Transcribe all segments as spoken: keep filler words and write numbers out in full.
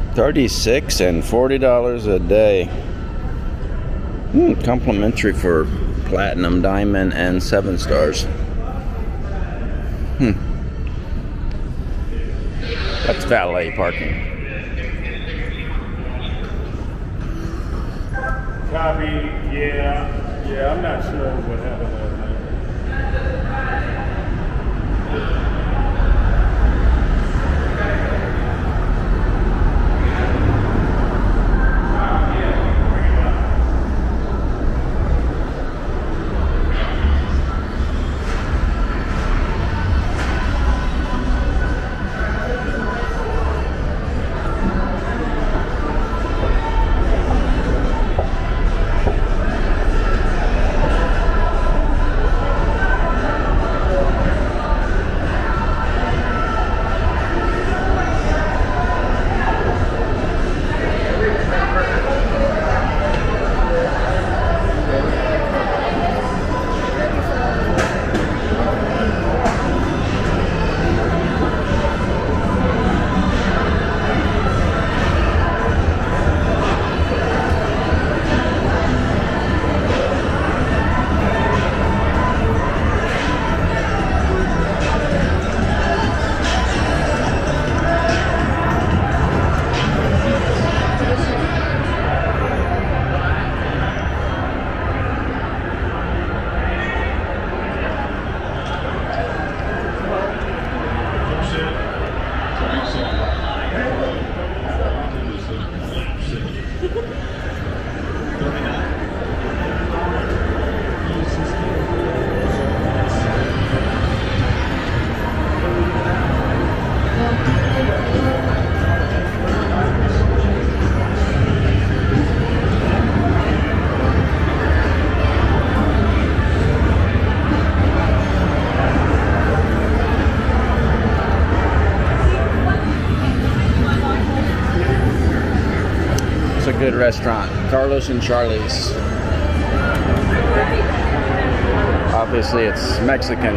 thirty-six and forty dollars a day. Hmm, complimentary for platinum, diamond, and seven stars. Hmm. That's valet parking. Copy. Yeah. Yeah. I'm not sure what happened last night. Good restaurant, Carlos and Charlie's. Obviously it's Mexican.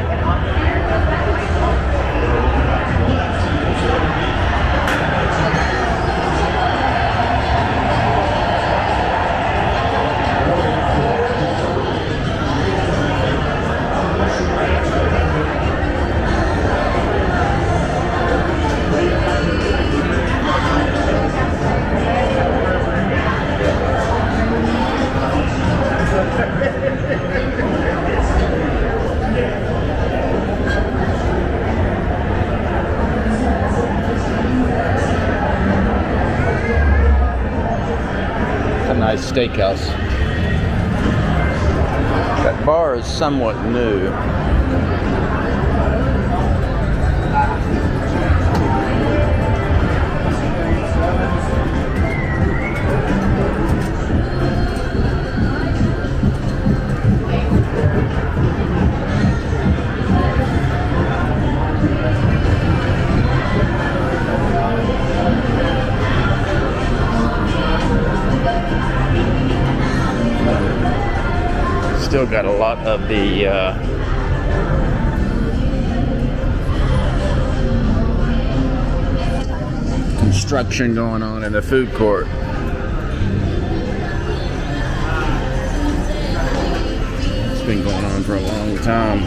Nice steakhouse. That bar is somewhat new. Still got a lot of the uh, construction going on in the food court. It's been going on for a long time.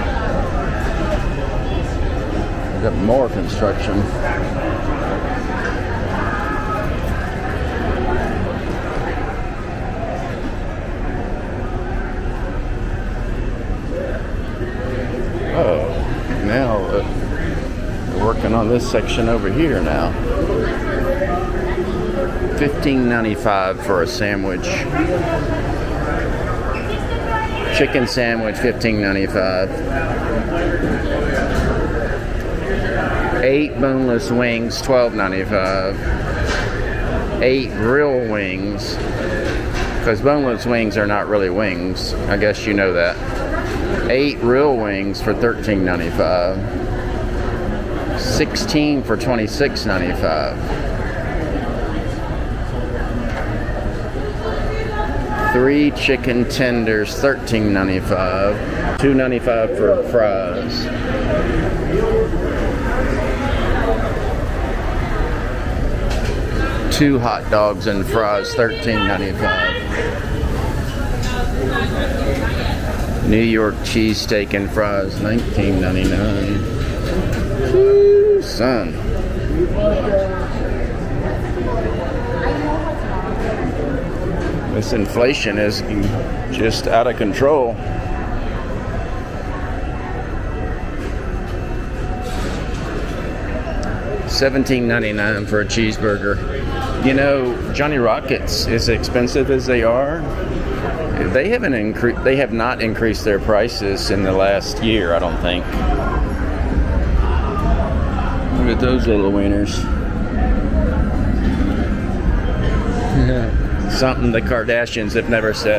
We've got more construction. Oh, now uh, they're working on this section over here now. fifteen ninety-five for a sandwich. Chicken sandwich, fifteen ninety-five. Eight boneless wings, twelve ninety-five. Eight real wings, because boneless wings are not really wings. I guess you know that. Eight real wings for thirteen ninety-five. Sixteen for twenty-six ninety-five. Three chicken tenders, thirteen ninety-five. Two ninety-five for fries. Two hot dogs and fries, thirteen ninety-five. New York cheesesteak and fries, nineteen ninety-nine. Woo, son. This inflation is just out of control. seventeen ninety-nine for a cheeseburger. You know, Johnny Rockets, as expensive as they are, they haven't increased. They have not increased their prices in the last year, I don't think. Look at those little wieners. Something the Kardashians have never said.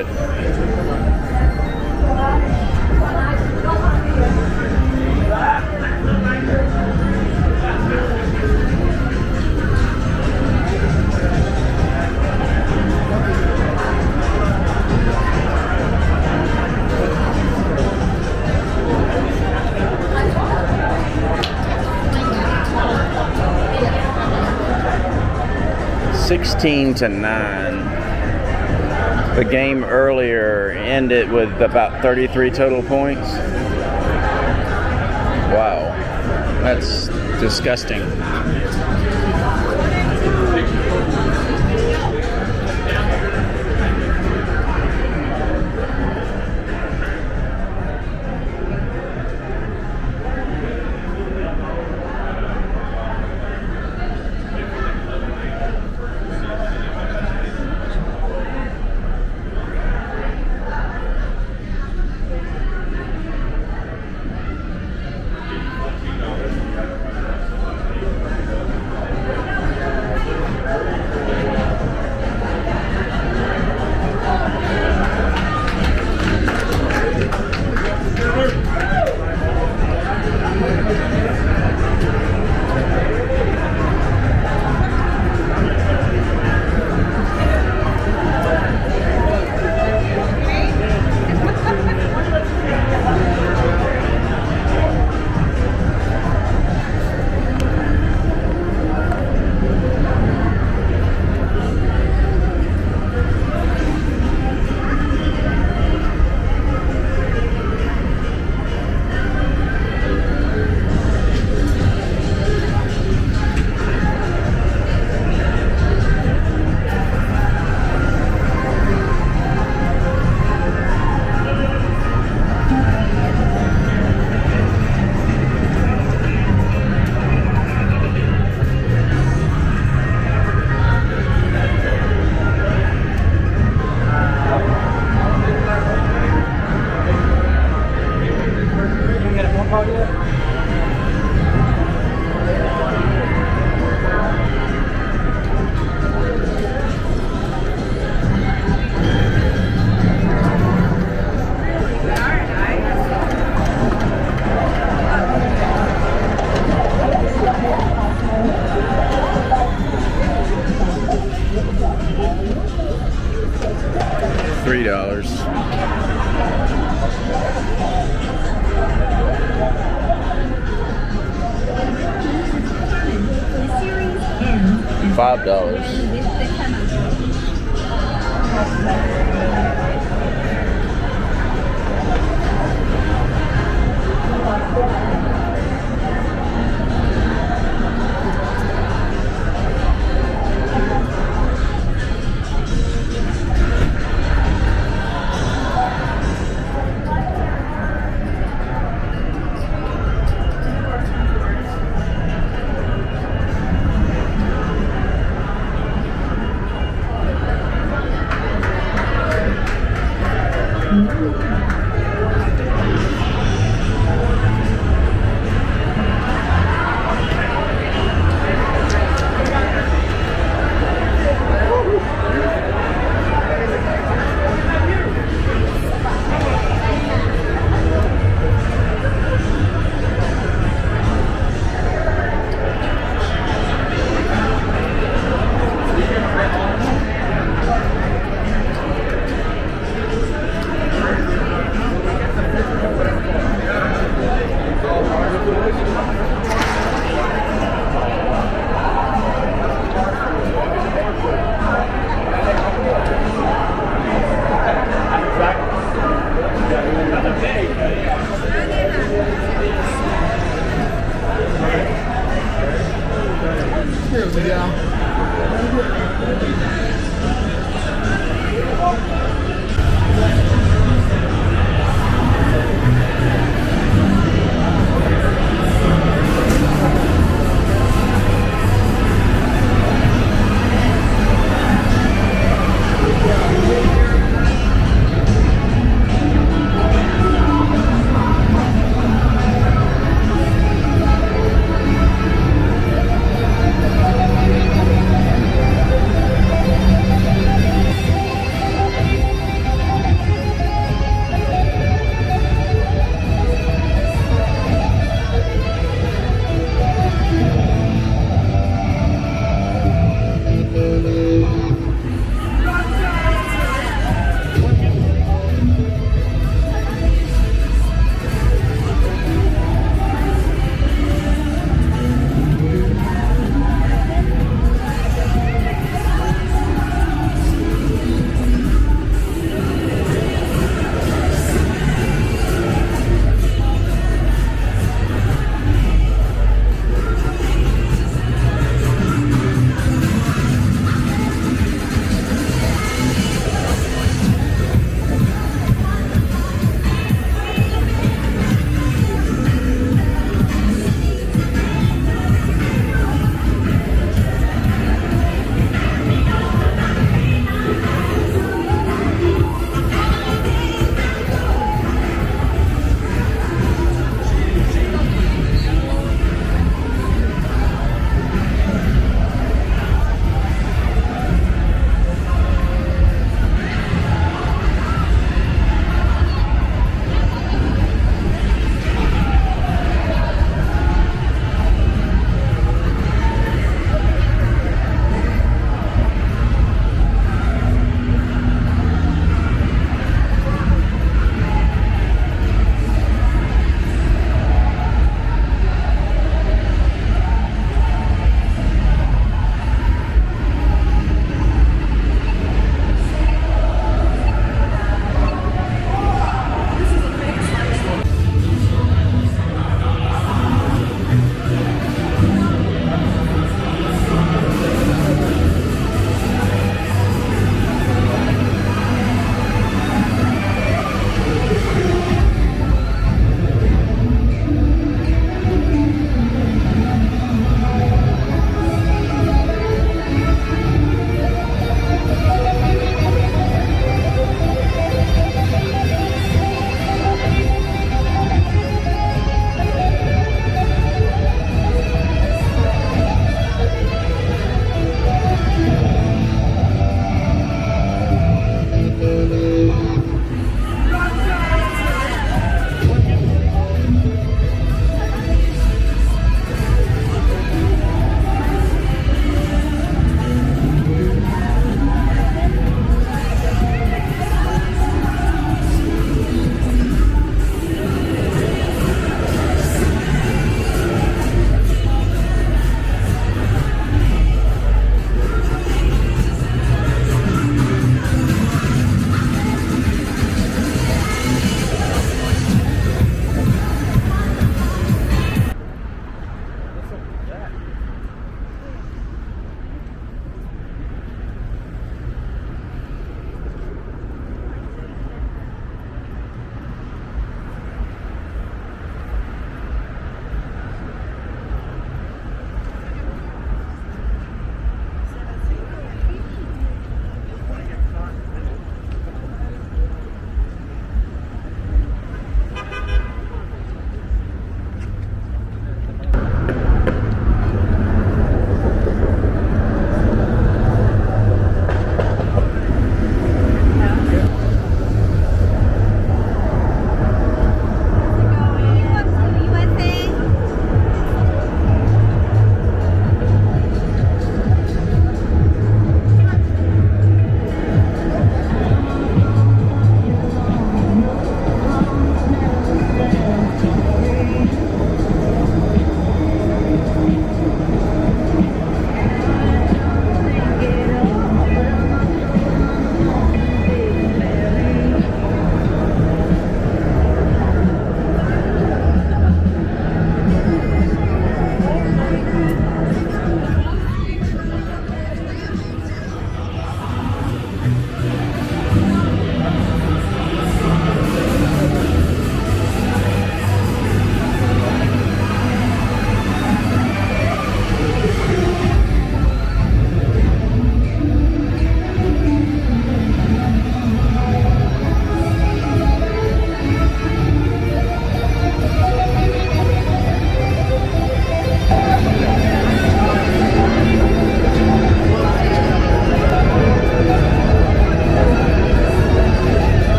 sixteen to nine. The game earlier ended with about thirty-three total points. Wow, that's disgusting. three dollars. Five dollars. years ago.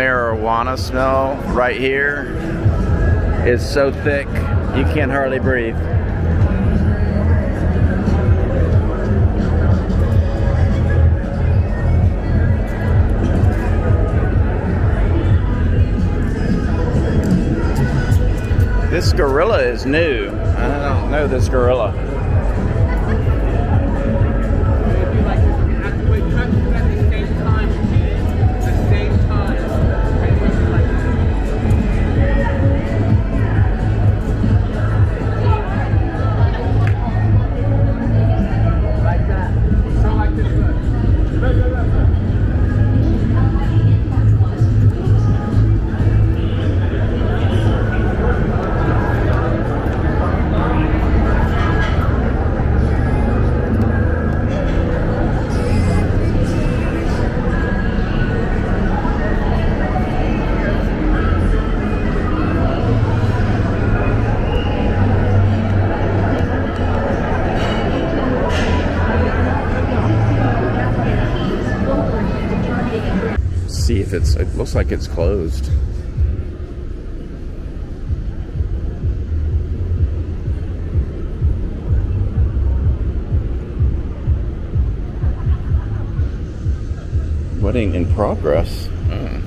marijuana smell right here is so thick you can't hardly breathe. This gorilla is new. I don't know this gorilla. See if it's, it looks like it's closed. Wedding in progress. Hmm.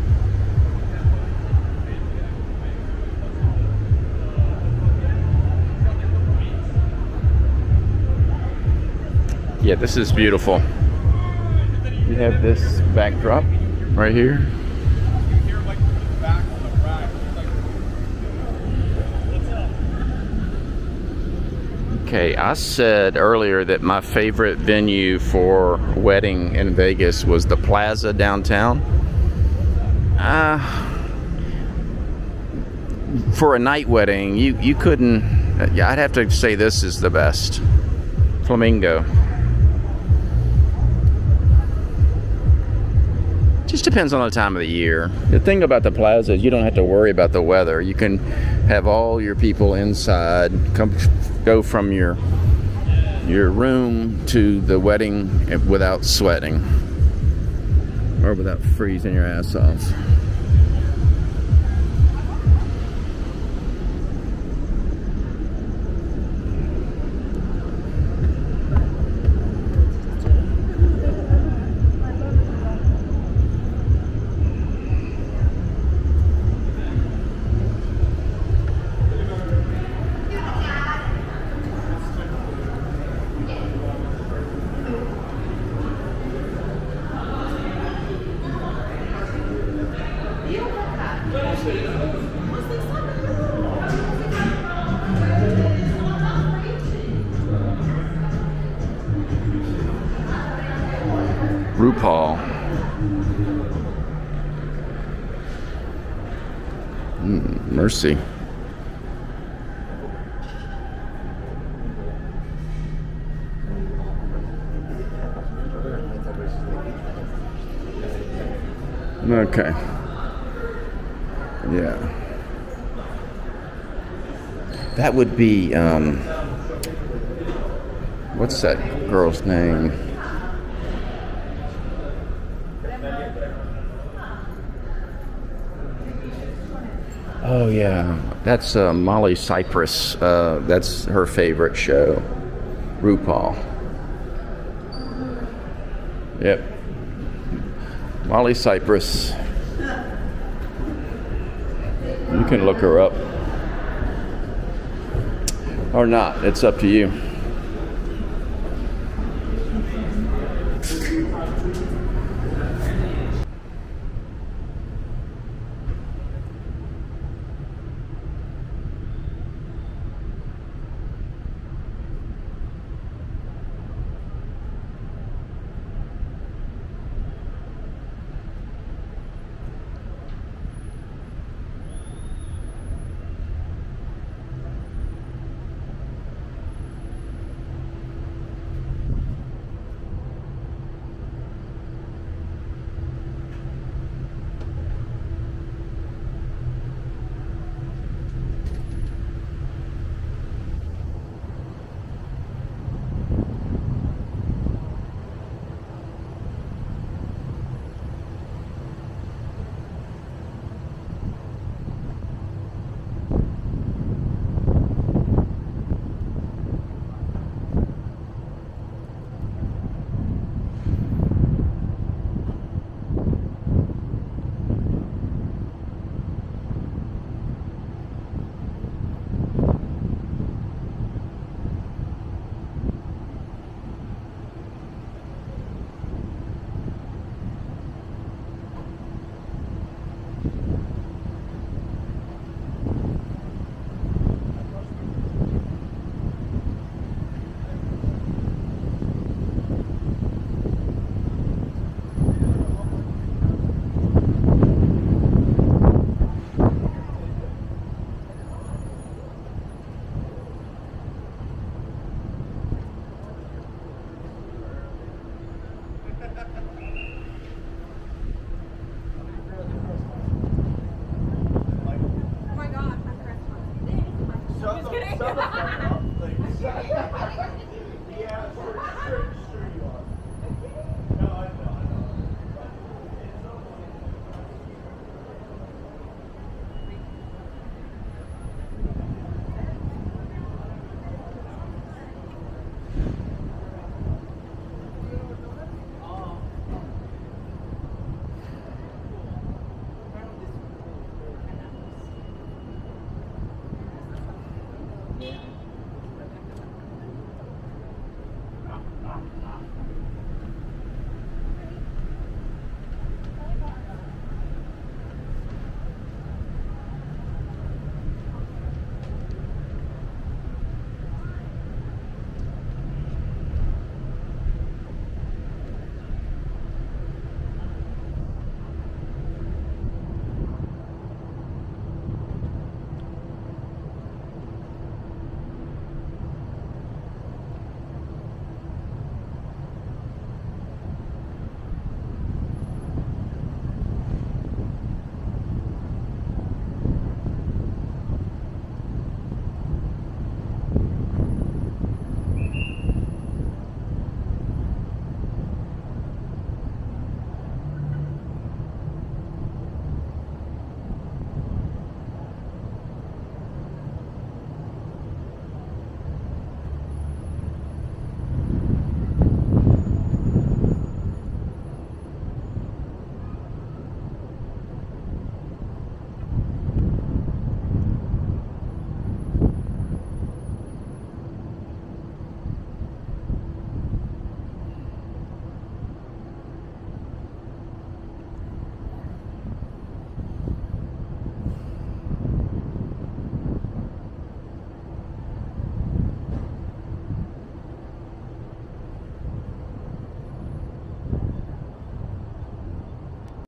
Yeah, this is beautiful. You have this backdrop right here. Okay, I said earlier that my favorite venue for wedding in Vegas was the Plaza downtown. Uh, for a night wedding, you, you couldn't, I'd have to say this is the best. Flamingo. Just depends on the time of the year. The thing about the Plaza is you don't have to worry about the weather. You can have all your people inside, come go from your your room to the wedding without sweating or without freezing your ass off. RuPaul. Mm, mercy. Okay. Yeah. That would be, um, what's that girl's name? Oh yeah, that's uh, Molly Cypress. Uh, that's her favorite show, RuPaul. Yep, Molly Cypress. You can look her up or not. It's up to you.